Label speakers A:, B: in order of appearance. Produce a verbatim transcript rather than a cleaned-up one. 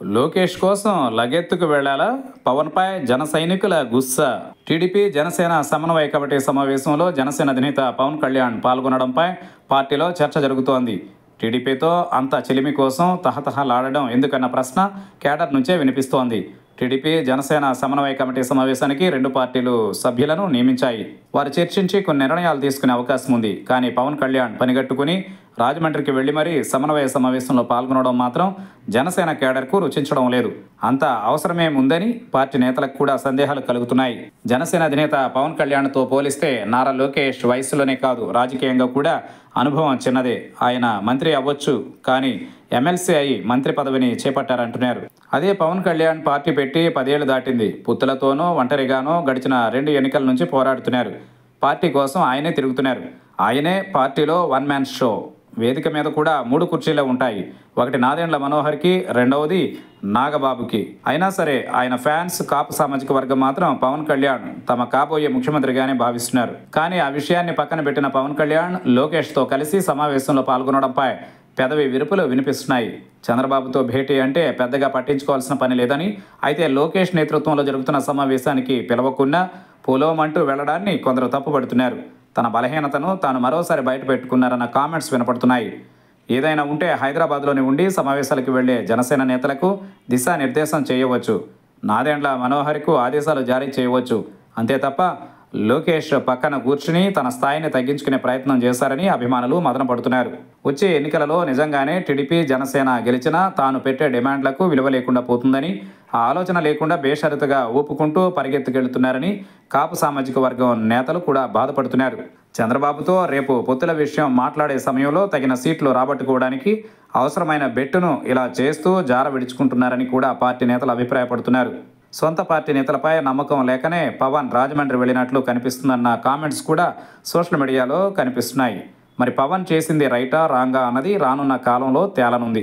A: లోకేష్ కోసం లగెత్తుకు వెళ్లాలా? పవన్పై జన సైనికుల గుస్సా. టీడీపీ జనసేన సమన్వయ కమిటీ సమావేశంలో జనసేన అధినేత పవన్ కళ్యాణ్ పాల్గొనడంపై పార్టీలో చర్చ జరుగుతోంది. టీడీపీతో అంత చెలిమి కోసం తహతహలాడడం ఎందుకన్న ప్రశ్న కేడర్ నుంచే వినిపిస్తోంది. టీడీపీ జనసేన సమన్వయ కమిటీ సమావేశానికి రెండు పార్టీలు సభ్యులను నియమించాయి. వారు చర్చించి కొన్ని నిర్ణయాలు తీసుకునే అవకాశం ఉంది. కానీ పవన్ కళ్యాణ్ పనిగట్టుకుని రాజమండ్రికి వెళ్లి మరీ సమన్వయ సమావేశంలో పాల్గొనడం మాత్రం జనసేన కేడర్కు రుచించడం లేదు. అంత అవసరమేముందని పార్టీ నేతలకు కూడా సందేహాలు కలుగుతున్నాయి. జనసేన అధినేత పవన్ కళ్యాణ్తో పోలిస్తే నారా లోకేష్ వయస్సులోనే కాదు, రాజకీయంగా కూడా అనుభవం చిన్నదే. ఆయన మంత్రి అవ్వచ్చు, కానీ ఎమ్మెల్సీ అయి మంత్రి పదవిని చేపట్టారంటున్నారు. అదే పవన్ కళ్యాణ్ పార్టీ పెట్టి పదేళ్లు దాటింది. పుత్తులతోనో ఒంటరిగానో గడిచిన రెండు ఎన్నికల నుంచి పోరాడుతున్నారు. పార్టీ కోసం ఆయనే తిరుగుతున్నారు. ఆయనే పార్టీలో వన్ మ్యాన్ షో. వేదిక మీద కూడా మూడు కుర్చీలే ఉంటాయి. ఒకటి నాదెండ్ల మనోహర్కి, రెండవది నాగబాబుకి. అయినా సరే ఆయన ఫ్యాన్స్ కాపు సామాజిక వర్గం మాత్రం పవన్ కళ్యాణ్ తమ కాబోయే ముఖ్యమంత్రిగానే భావిస్తున్నారు. కానీ ఆ విషయాన్ని పక్కన పెట్టిన పవన్ కళ్యాణ్ లోకేష్తో కలిసి సమావేశంలో పాల్గొనడంపై పెదవి విరుపులు వినిపిస్తున్నాయి. చంద్రబాబుతో భేటీ అంటే పెద్దగా పట్టించుకోవాల్సిన పని లేదని, అయితే లోకేష్ నేతృత్వంలో జరుగుతున్న సమావేశానికి పిలవకుండా పోలోమంటూ వెళ్లడాన్ని కొందరు తప్పుపడుతున్నారు. తన బలహీనతను తాను మరోసారి బయట పెట్టుకున్నారన్న కామెంట్స్ వినపడుతున్నాయి. ఏదైనా ఉంటే హైదరాబాద్లోని ఉండి సమావేశాలకు వెళ్లే జనసేన నేతలకు దిశానిర్దేశం చేయవచ్చు. నాదెండ్ల మనోహర్కు ఆదేశాలు జారీ చేయవచ్చు. అంతే తప్ప లోకేష్ పక్కన కూర్చుని తన స్థాయిని తగ్గించుకునే ప్రయత్నం చేశారని అభిమానులు మదనపడుతున్నారు. వచ్చే ఎన్నికలలో నిజంగానే టీడీపీ జనసేన గెలిచినా తాను పెట్టే డిమాండ్లకు విలువ లేకుండా పోతుందని, ఆ ఆలోచన లేకుండా బేషరతుగా ఊపుకుంటూ పరిగెత్తుకెళ్తున్నారని కాపు సామాజిక వర్గం నేతలు కూడా బాధపడుతున్నారు. చంద్రబాబుతో రేపు పొత్తుల విషయం మాట్లాడే సమయంలో తగిన సీట్లు రాబట్టుకోవడానికి అవసరమైన బెట్టును ఇలా చేస్తూ జార విడుచుకుంటున్నారని కూడా పార్టీ నేతలు అభిప్రాయపడుతున్నారు. సొంత పార్టీ నేతలపై నమ్మకం లేకనే పవన్ రాజమండ్రి వెళ్ళినట్లు కనిపిస్తుందన్న కామెంట్స్ కూడా సోషల్ మీడియాలో కనిపిస్తున్నాయి. మరి పవన్ చేసింది రైటా రాంగా అన్నది రానున్న కాలంలో తేలనుంది.